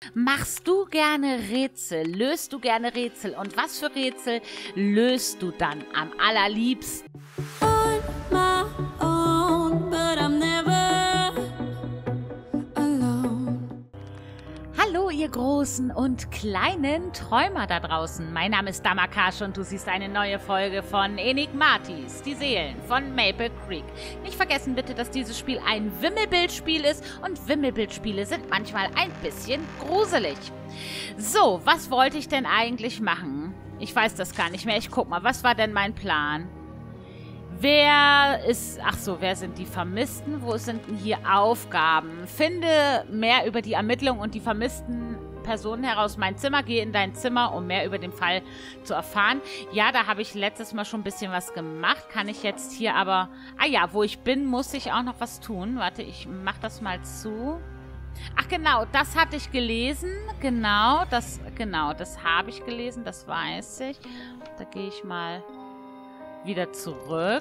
Machst du gerne Rätsel? Löst du gerne Rätsel? Und was für Rätsel löst du dann am allerliebsten? On my own, but I'm never alone. Hallo ihr großen und kleinen Träumer da draußen. Mein Name ist Damakash und du siehst eine neue Folge von Enigmatis, die Seelen von Maple Creek. Nicht vergessen bitte, dass dieses Spiel ein Wimmelbildspiel ist und Wimmelbildspiele sind manchmal ein bisschen gruselig. So, was wollte ich denn eigentlich machen? Ich weiß das gar nicht mehr. Ich guck mal, was war denn mein Plan? Wer sind die Vermissten? Wo sind denn hier Aufgaben? Finde mehr über die Ermittlung und die vermissten Personen heraus. Mein Zimmer, gehe in dein Zimmer, um mehr über den Fall zu erfahren. Ja, da habe ich letztes Mal schon ein bisschen was gemacht. Kann ich jetzt hier aber... Ah ja, wo ich bin, muss ich auch noch was tun. Warte, ich mache das mal zu. Ach genau, das hatte ich gelesen. Genau, das habe ich gelesen, das weiß ich. Da gehe ich mal... wieder zurück.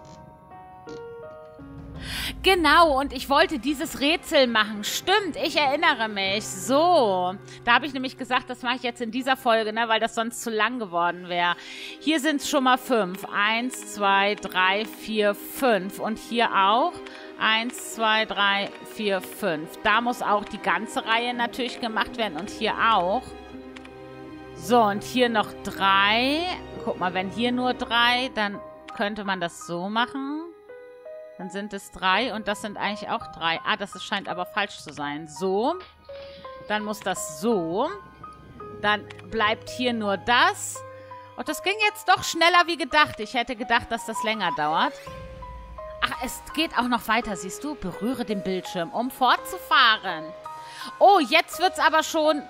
Genau, und ich wollte dieses Rätsel machen. Stimmt, ich erinnere mich. So, da habe ich nämlich gesagt, das mache ich jetzt in dieser Folge, ne, weil das sonst zu lang geworden wäre. Hier sind es schon mal 5. 1, 2, 3, 4, 5. Und hier auch 1, 2, 3, 4, 5. Da muss auch die ganze Reihe natürlich gemacht werden und hier auch. So, und hier noch 3. Guck mal, wenn hier nur 3, dann könnte man das so machen. Dann sind es 3 und das sind eigentlich auch 3. Ah, das scheint aber falsch zu sein. So. Dann muss das so. Dann bleibt hier nur das. Und das ging jetzt doch schneller wie gedacht. Ich hätte gedacht, dass das länger dauert. Ach, es geht auch noch weiter, siehst du? Berühre den Bildschirm, um fortzufahren. Oh, jetzt wird's aber schon...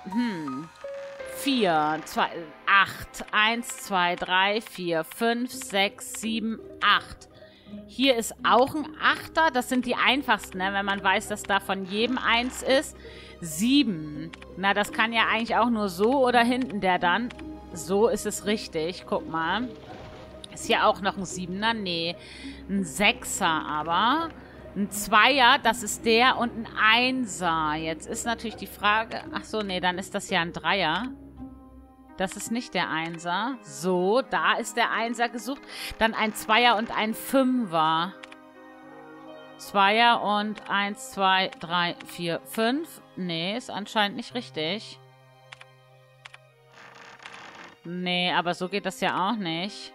4, 2, 8, 1, 2, 3, 4, 5, 6, 7, 8. Hier ist auch ein Achter. Das sind die einfachsten, ne? Wenn man weiß, dass da von jedem 1 ist. 7. Na, das kann ja eigentlich auch nur so oder hinten der dann. So ist es richtig. Guck mal. Ist hier auch noch ein 7er? Nee. Ein 6er aber. Ein 2er, das ist der. Und ein 1er. Jetzt ist natürlich die Frage... Ach so, nee, dann ist das ja ein 3er. Das ist nicht der 1er. So, da ist der 1er gesucht. Dann ein 2er und ein 5er. 2er und 1, 2, 3, 4, 5. Nee, ist anscheinend nicht richtig. Nee, aber so geht das ja auch nicht.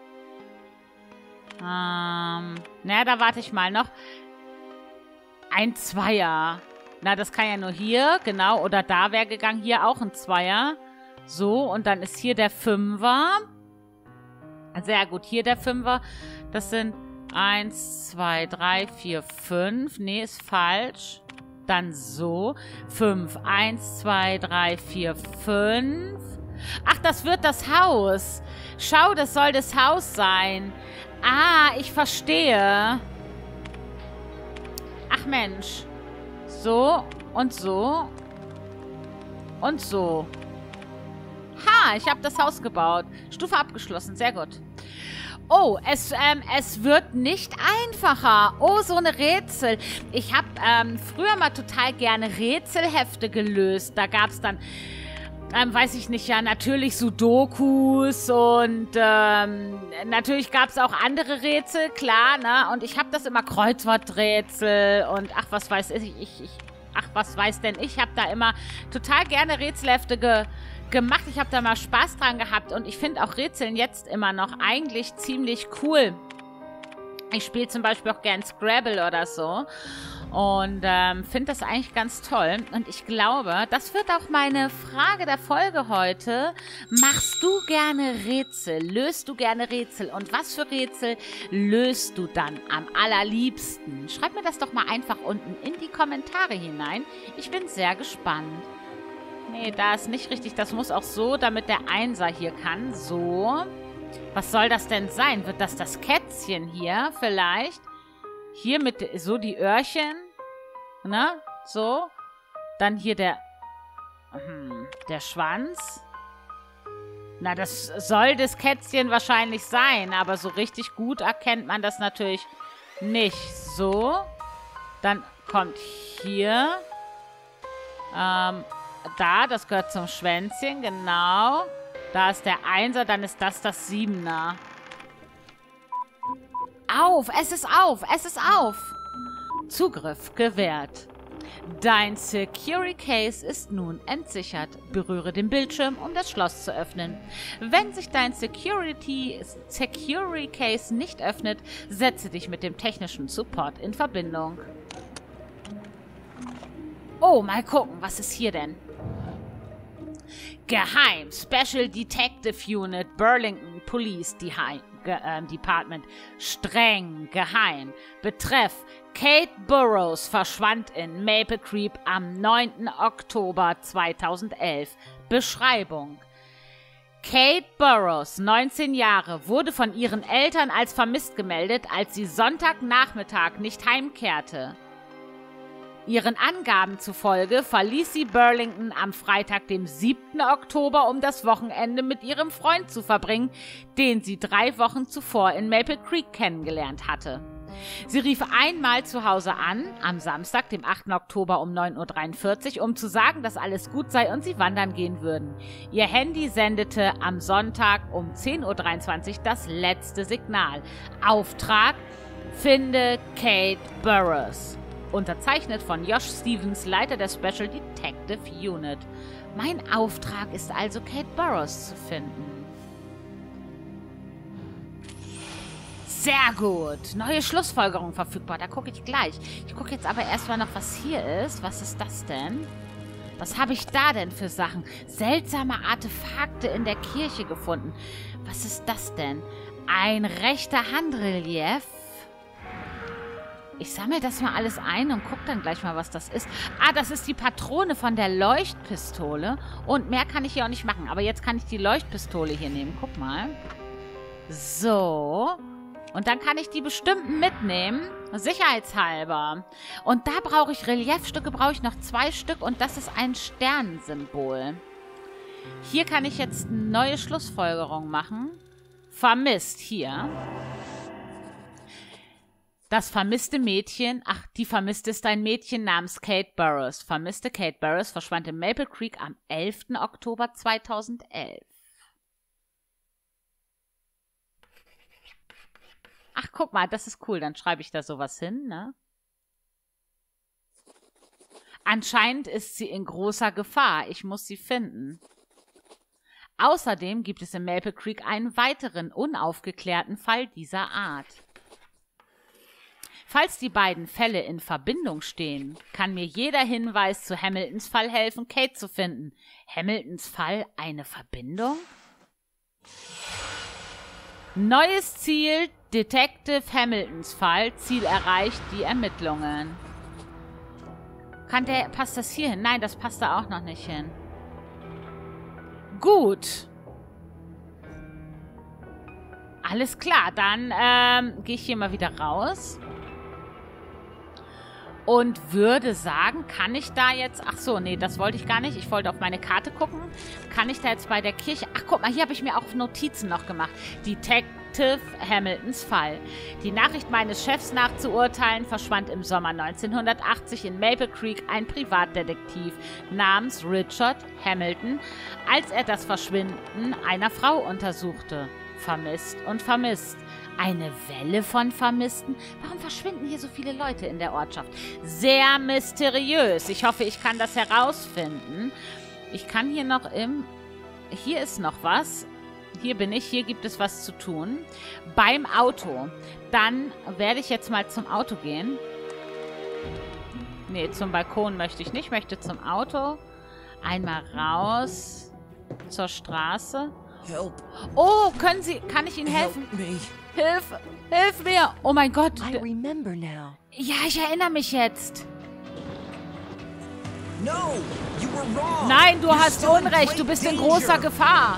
Naja, da warte ich mal noch. Ein 2er. Na, das kann ja nur hier, genau. Oder da wäre gegangen. Hier auch ein 2er. So, und dann ist hier der 5er. Sehr gut, hier der 5er. Das sind 1, 2, 3, 4, 5. Nee, ist falsch. Dann so. 5. 1, 2, 3, 4, 5. Ach, das wird das Haus. Schau, das soll das Haus sein. Ah, ich verstehe. Ach, Mensch. So und so. Und so. Ha, ich habe das Haus gebaut. Stufe abgeschlossen, sehr gut. Oh, es wird nicht einfacher. Oh, so eine Rätsel. Ich habe früher mal total gerne Rätselhefte gelöst. Da gab es dann, weiß ich nicht, ja, natürlich Sudokus und natürlich gab es auch andere Rätsel, klar, ne? Und ich habe das immer Kreuzworträtsel und ach, was weiß ich, ach, was weiß denn ich habe da immer total gerne Rätselhefte gemacht. Ich habe da mal Spaß dran gehabt und ich finde auch Rätseln jetzt immer noch eigentlich ziemlich cool. Ich spiele zum Beispiel auch gern Scrabble oder so und finde das eigentlich ganz toll. Und ich glaube, das wird auch meine Frage der Folge heute. Machst du gerne Rätsel? Löst du gerne Rätsel? Und was für Rätsel löst du dann am allerliebsten? Schreib mir das doch mal einfach unten in die Kommentare hinein. Ich bin sehr gespannt. Nee, da ist nicht richtig. Das muss auch so, damit der 1er hier kann. So. Was soll das denn sein? Wird das das Kätzchen hier vielleicht? Hier mit so die Öhrchen. Ne? So. Dann hier der Schwanz. Na, das soll das Kätzchen wahrscheinlich sein. Aber so richtig gut erkennt man das natürlich nicht. So. Dann kommt hier da, das gehört zum Schwänzchen, genau. Da ist der 1er, dann ist das 7er. Auf, es ist auf, es ist auf. Zugriff gewährt. Dein Security Case ist nun entsichert. Berühre den Bildschirm, um das Schloss zu öffnen. Wenn sich dein Security Case nicht öffnet, setze dich mit dem technischen Support in Verbindung. Oh, mal gucken, was ist hier denn? Geheim, Special Detective Unit, Burlington Police Department. Streng, geheim. Betreff, Kate Burrows verschwand in Maple Creek am 9. Oktober 2011. Beschreibung. Kate Burrows, 19 Jahre, wurde von ihren Eltern als vermisst gemeldet, als sie Sonntagnachmittag nicht heimkehrte. Ihren Angaben zufolge verließ sie Burlington am Freitag, dem 7. Oktober, um das Wochenende mit ihrem Freund zu verbringen, den sie 3 Wochen zuvor in Maple Creek kennengelernt hatte. Sie rief einmal zu Hause an, am Samstag, dem 8. Oktober um 9:43 Uhr, um zu sagen, dass alles gut sei und sie wandern gehen würden. Ihr Handy sendete am Sonntag um 10:23 Uhr das letzte Signal. Auftrag: Finde Kate Burrows. Unterzeichnet von Josh Stevens, Leiter der Special Detective Unit. Mein Auftrag ist also, Kate Burrows zu finden. Sehr gut. Neue Schlussfolgerung verfügbar. Da gucke ich gleich. Ich gucke jetzt aber erstmal noch, was hier ist. Was ist das denn? Was habe ich da denn für Sachen? Seltsame Artefakte in der Kirche gefunden. Was ist das denn? Ein rechter Handrelief. Ich sammle das mal alles ein und gucke dann gleich mal, was das ist. Ah, das ist die Patrone von der Leuchtpistole. Und mehr kann ich hier auch nicht machen. Aber jetzt kann ich die Leuchtpistole hier nehmen. Guck mal. So. Und dann kann ich die bestimmten mitnehmen. Sicherheitshalber. Und da brauche ich Reliefstücke, brauche ich noch 2 Stück. Und das ist ein Sternsymbol. Hier kann ich jetzt eine neue Schlussfolgerung machen. Vermisst hier. Das vermisste Mädchen, die Vermisste ist ein Mädchen namens Kate Burrows. Vermisste Kate Burrows verschwand in Maple Creek am 11. Oktober 2011. Ach, guck mal, das ist cool. Dann schreibe ich da sowas hin, ne? Anscheinend ist sie in großer Gefahr. Ich muss sie finden. Außerdem gibt es in Maple Creek einen weiteren unaufgeklärten Fall dieser Art. Falls die beiden Fälle in Verbindung stehen, kann mir jeder Hinweis zu Hamiltons Fall helfen, Kate zu finden. Hamiltons Fall eine Verbindung? Neues Ziel, Detective Hamiltons Fall. Ziel erreicht, die Ermittlungen. Passt das hier hin? Nein, das passt da auch noch nicht hin. Gut. Alles klar, dann gehe ich hier mal wieder raus. Und würde sagen, kann ich da jetzt... Ach so, nee, das wollte ich gar nicht. Ich wollte auf meine Karte gucken. Kann ich da jetzt bei der Kirche... Ach, guck mal, hier habe ich mir auch Notizen noch gemacht. Detective Hamiltons Fall. Die Nachricht meines Chefs nachzuurteilen, verschwand im Sommer 1980 in Maple Creek ein Privatdetektiv namens Richard Hamilton, als er das Verschwinden einer Frau untersuchte. Vermisst und vermisst. Eine Welle von Vermissten? Warum verschwinden hier so viele Leute in der Ortschaft? Sehr mysteriös. Ich hoffe, ich kann das herausfinden. Ich kann hier noch Hier ist noch was. Hier bin ich. Hier gibt es was zu tun. Beim Auto. Dann werde ich jetzt mal zum Auto gehen. Nee, zum Balkon möchte ich nicht. Ich möchte zum Auto. Einmal raus zur Straße. Help. Oh, kann ich Ihnen helfen? Help me. Hilf mir! Oh mein Gott! I remember now. Ja, ich erinnere mich jetzt. No, you were wrong. Nein, du You're hast still in Unrecht. great Du bist in danger. großer Gefahr.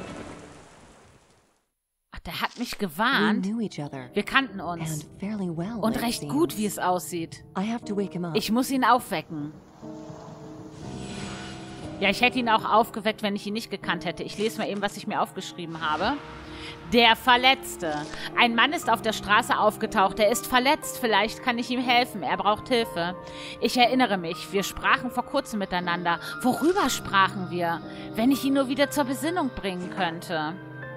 Ach, der hat mich We gewarnt. knew each other. Wir kannten uns. And fairly well. Und it recht seems. gut, wie es aussieht. I have to wake him up. Ich muss ihn aufwecken. Ja, ich hätte ihn auch aufgeweckt, wenn ich ihn nicht gekannt hätte. Ich lese mal eben, was ich mir aufgeschrieben habe. Der Verletzte. Ein Mann ist auf der Straße aufgetaucht. Er ist verletzt. Vielleicht kann ich ihm helfen. Er braucht Hilfe. Ich erinnere mich. Wir sprachen vor kurzem miteinander. Worüber sprachen wir? Wenn ich ihn nur wieder zur Besinnung bringen könnte.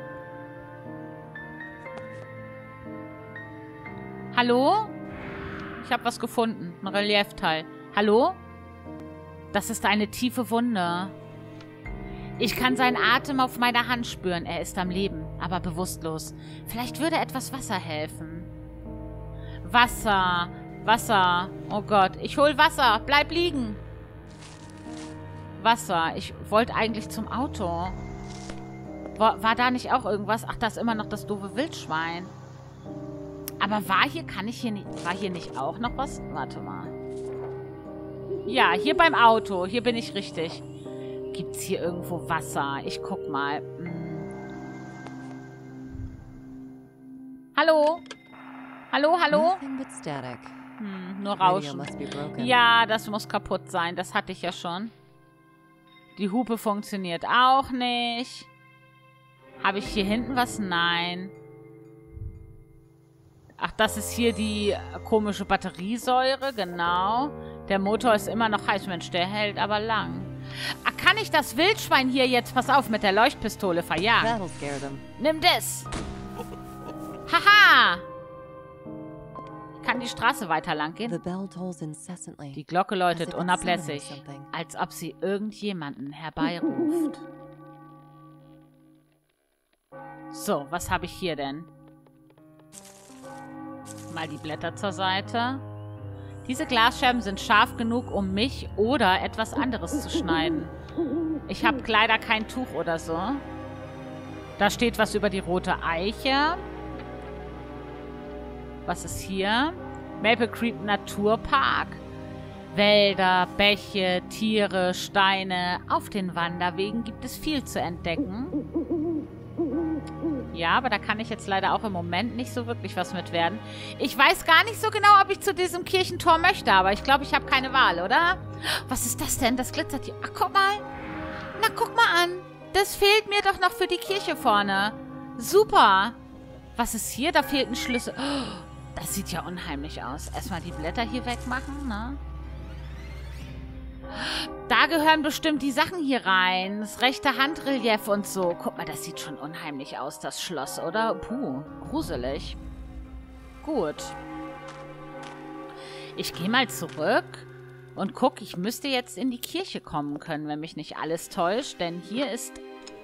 Hallo? Ich habe was gefunden. Ein Reliefteil. Hallo? Das ist eine tiefe Wunde. Ich kann seinen Atem auf meiner Hand spüren. Er ist am Leben, aber bewusstlos. Vielleicht würde etwas Wasser helfen. Wasser. Wasser. Oh Gott. Ich hol Wasser. Bleib liegen. Wasser. Ich wollte eigentlich zum Auto. War da nicht auch irgendwas? Ach, da ist immer noch das doofe Wildschwein. Aber war hier nicht auch noch was? Warte mal. Ja, hier beim Auto. Hier bin ich richtig. Gibt's hier irgendwo Wasser? Ich guck mal. Hallo? Hallo, hallo? Nur Rauschen. Ja, das muss kaputt sein. Das hatte ich ja schon. Die Hupe funktioniert auch nicht. Habe ich hier hinten was? Nein. Ach, das ist hier die komische Batteriesäure, genau. Der Motor ist immer noch heiß. Mensch, der hält aber lang. Ah, kann ich das Wildschwein hier jetzt, pass auf, mit der Leuchtpistole verjagen? Nimm das. Haha. Ich kann die Straße weiter lang gehen. Die Glocke läutet unablässig, als ob sie irgendjemanden herbeiruft. So, was habe ich hier denn? Mal die Blätter zur Seite. Diese Glasscherben sind scharf genug, um mich oder etwas anderes zu schneiden. Ich habe leider kein Tuch oder so. Da steht was über die rote Eiche. Was ist hier? Maple Creek Naturpark. Wälder, Bäche, Tiere, Steine. Auf den Wanderwegen gibt es viel zu entdecken. Ja, aber da kann ich jetzt leider auch im Moment nicht so wirklich was mit werden. Ich weiß gar nicht so genau, ob ich zu diesem Kirchentor möchte, aber ich glaube, ich habe keine Wahl, oder? Was ist das denn? Das glitzert hier. Ach, guck mal. Na, guck mal an. Das fehlt mir doch noch für die Kirche vorne. Super. Was ist hier? Da fehlt ein Schlüssel. Oh, das sieht ja unheimlich aus. Erstmal die Blätter hier wegmachen, ne? Da gehören bestimmt die Sachen hier rein. Das rechte Handrelief und so. Guck mal, das sieht schon unheimlich aus, das Schloss, oder? Puh, gruselig. Gut. Ich gehe mal zurück und guck, ich müsste jetzt in die Kirche kommen können, wenn mich nicht alles täuscht. Denn hier ist...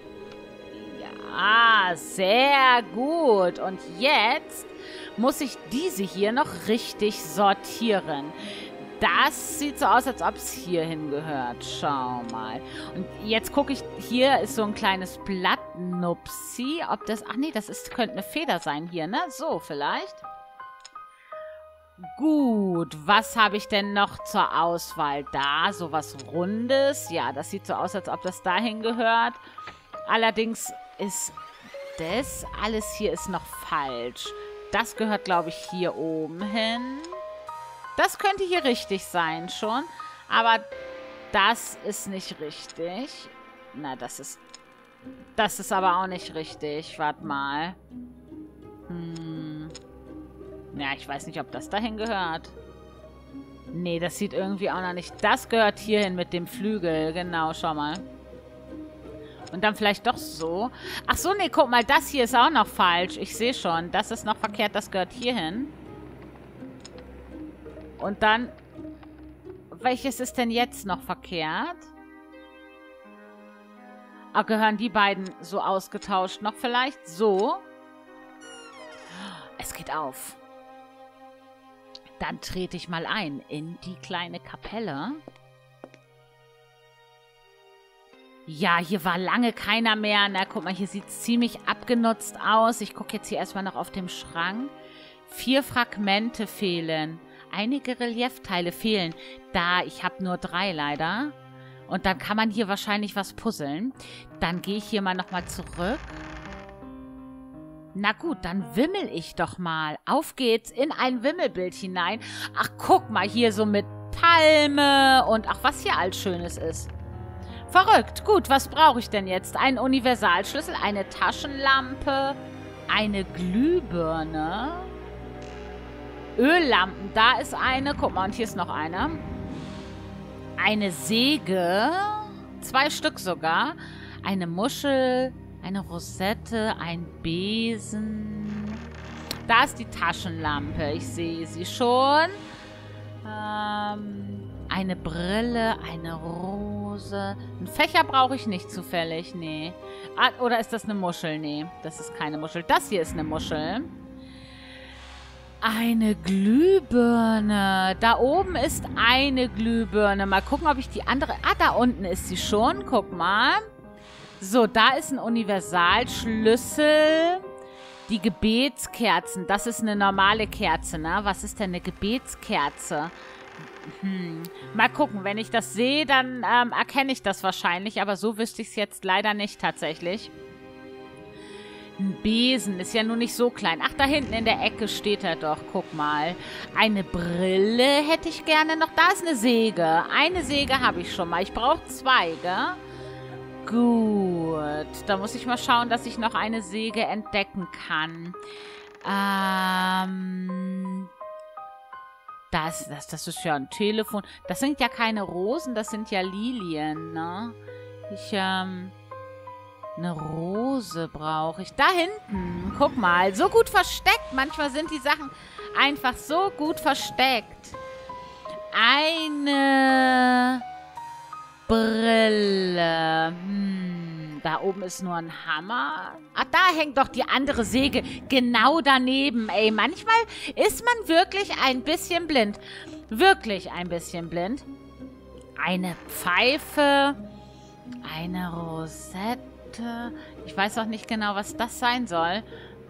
Ja, sehr gut. Und jetzt muss ich diese hier noch richtig sortieren. Das sieht so aus, als ob es hier hingehört. Schau mal. Und jetzt gucke ich, hier ist so ein kleines Blattnupsi. Ob das... Ach nee, das ist, könnte eine Feder sein hier, ne? So, vielleicht. Gut, was habe ich denn noch zur Auswahl da? So was Rundes. Ja, das sieht so aus, als ob das dahin gehört. Allerdings ist das alles hier ist noch falsch. Das gehört, glaube ich, hier oben hin. Das könnte hier richtig sein schon. Aber das ist nicht richtig. Na, das ist aber auch nicht richtig. Warte mal. Ja, ich weiß nicht, ob das dahin gehört. Nee, das sieht irgendwie auch noch nicht. Das gehört hierhin mit dem Flügel. Genau, schau mal. Und dann vielleicht doch so. Ach so, nee, guck mal, das hier ist auch noch falsch. Ich sehe schon. Das ist noch verkehrt, das gehört hierhin. Und dann... Welches ist denn jetzt noch verkehrt? Ah, gehören die beiden so ausgetauscht noch vielleicht? So. Es geht auf. Dann trete ich mal ein in die kleine Kapelle. Ja, hier war lange keiner mehr. Na, guck mal, hier sieht es ziemlich abgenutzt aus. Ich gucke jetzt hier erstmal noch auf dem Schrank. 4 Fragmente fehlen. Einige Reliefteile fehlen. Ich habe nur 3 leider. Und dann kann man hier wahrscheinlich was puzzeln. Dann gehe ich hier mal nochmal zurück. Na gut, dann wimmel ich doch mal. Auf geht's in ein Wimmelbild hinein. Ach, guck mal, hier so mit Palme und ach, was hier alles Schönes ist. Verrückt. Gut, was brauche ich denn jetzt? Ein Universalschlüssel, eine Taschenlampe Eine Glühbirne. Öllampen, da ist eine. Guck mal, und hier ist noch eine. Eine Säge. 2 Stück sogar. Eine Muschel, eine Rosette, ein Besen. Da ist die Taschenlampe. Ich sehe sie schon. Eine Brille, eine Rose. Einen Fächer brauche ich nicht zufällig, nee. Ah, oder ist das eine Muschel? Nee, das ist keine Muschel. Das hier ist eine Muschel. Eine Glühbirne. Da oben ist eine Glühbirne. Mal gucken, ob ich die andere... Ah, da unten ist sie schon. Guck mal. So, da ist ein Universalschlüssel. Die Gebetskerzen. Das ist eine normale Kerze, ne? Was ist denn eine Gebetskerze? Mal gucken. Wenn ich das sehe, dann erkenne ich das wahrscheinlich. Aber so wüsste ich es jetzt leider nicht tatsächlich. Ein Besen ist ja nur nicht so klein. Ach, da hinten in der Ecke steht er doch. Guck mal. Eine Brille hätte ich gerne noch. Da ist eine Säge. Eine Säge habe ich schon mal. Ich brauche 2, gell? Gut. Da muss ich mal schauen, dass ich noch eine Säge entdecken kann. Das ist ja ein Telefon. Das sind ja keine Rosen, das sind ja Lilien, ne? Eine Rose brauche ich. Da hinten. Guck mal. So gut versteckt. Manchmal sind die Sachen einfach so gut versteckt. Eine Brille. Da oben ist nur ein Hammer. Ach, da hängt doch die andere Säge genau daneben. Ey, manchmal ist man wirklich ein bisschen blind. Wirklich ein bisschen blind. Eine Pfeife. Eine Rosette. Ich weiß auch nicht genau, was das sein soll.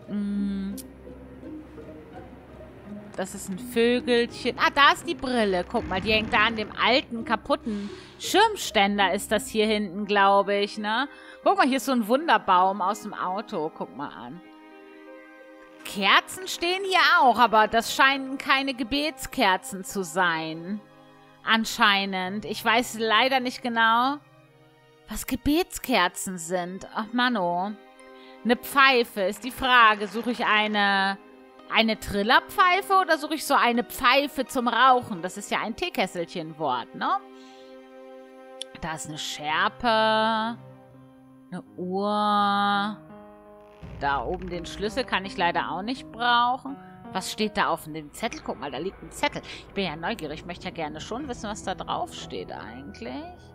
Das ist ein Vögelchen. Ah, da ist die Brille. Guck mal, die hängt da an dem alten, kaputten Schirmständer ist das hier hinten, glaube ich, ne? Guck mal, hier ist so ein Wunderbaum aus dem Auto. Guck mal an. Kerzen stehen hier auch, aber das scheinen keine Gebetskerzen zu sein. Anscheinend. Ich weiß leider nicht genau, was Gebetskerzen sind. Ach, Mano. Eine Pfeife ist die Frage. Suche ich eine Trillerpfeife oder suche ich so eine Pfeife zum Rauchen? Das ist ja ein Teekesselchen-Wort, ne? Da ist eine Schärpe. Eine Uhr. Da oben den Schlüssel kann ich leider auch nicht brauchen. Was steht da auf dem Zettel? Guck mal, da liegt ein Zettel. Ich bin ja neugierig. Ich möchte ja gerne schon wissen, was da drauf steht eigentlich.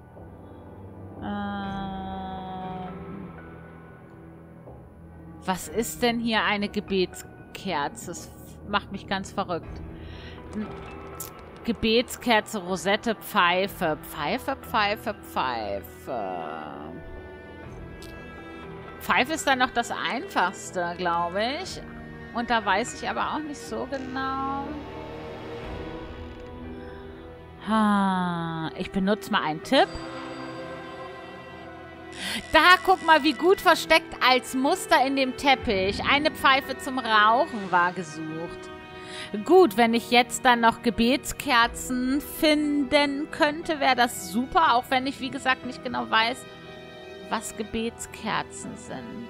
Was ist denn hier eine Gebetskerze? Das macht mich ganz verrückt. Gebetskerze, Rosette, Pfeife. Pfeife, Pfeife, Pfeife. Pfeife ist dann noch das Einfachste, glaube ich. Und da weiß ich aber auch nicht so genau. Ich benutze mal einen Tipp. Da, guck mal, wie gut versteckt als Muster in dem Teppich. Eine Pfeife zum Rauchen war gesucht. Gut, wenn ich jetzt dann noch Gebetskerzen finden könnte, wäre das super. Auch wenn ich, wie gesagt, nicht genau weiß, was Gebetskerzen sind.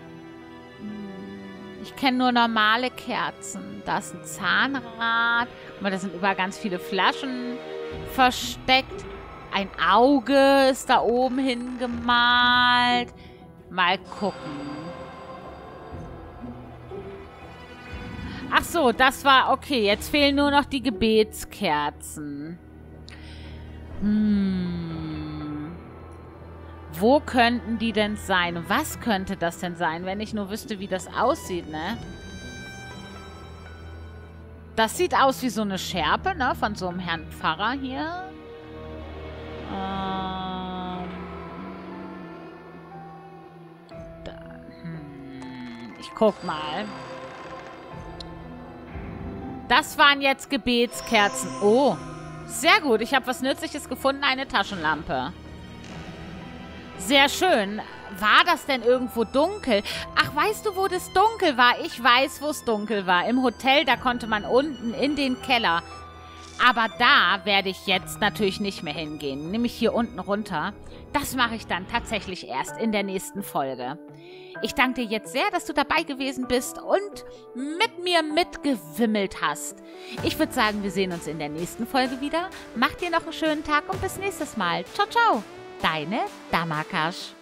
Ich kenne nur normale Kerzen. Da ist ein Zahnrad. Guck mal, da sind überall ganz viele Flaschen versteckt. Ein Auge ist da oben hingemalt. Mal gucken. Ach so, das war... Okay, jetzt fehlen nur noch die Gebetskerzen. Wo könnten die denn sein? Was könnte das denn sein, wenn ich nur wüsste, wie das aussieht, ne? Das sieht aus wie so eine Schärpe, ne? Von so einem Herrn Pfarrer hier. Ich guck mal. Das waren jetzt Gebetskerzen. Oh, sehr gut. Ich habe was Nützliches gefunden. Eine Taschenlampe. Sehr schön. War das denn irgendwo dunkel? Ach, weißt du, wo das dunkel war? Ich weiß, wo es dunkel war. Im Hotel, da konnte man unten in den Keller. Aber da werde ich jetzt natürlich nicht mehr hingehen, nämlich hier unten runter. Das mache ich dann tatsächlich erst in der nächsten Folge. Ich danke dir jetzt sehr, dass du dabei gewesen bist und mit mir mitgewimmelt hast. Ich würde sagen, wir sehen uns in der nächsten Folge wieder. Mach dir noch einen schönen Tag und bis nächstes Mal. Ciao, ciao. Deine Damakasch.